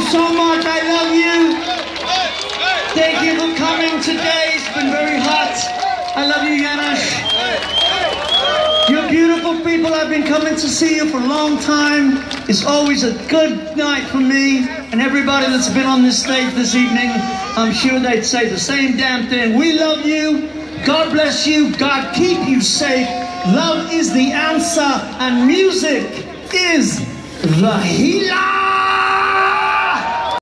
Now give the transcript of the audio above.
so much. I love you. Thank you for coming today. It's been very hot. I love you, Janos. You're beautiful people. I've been coming to see you for a long time. It's always a good night for me. And everybody that's been on this stage this evening, I'm sure they'd say the same damn thing. We love you. God bless you. God keep you safe. Love is the answer. And music is the healer.